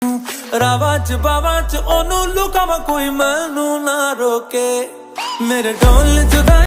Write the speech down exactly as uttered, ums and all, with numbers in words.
ਰਾਵਾਂ ਚ ਬਾਵਾਂ ਚ ਉਹਨੂੰ ਲੁਕਾਵਾਂ ਕੋਈ ਮੈਨੂੰ ਨਾ ਰੋਕੇ ਮੇਰੇ ਢੋਲ ਜੁਦਾ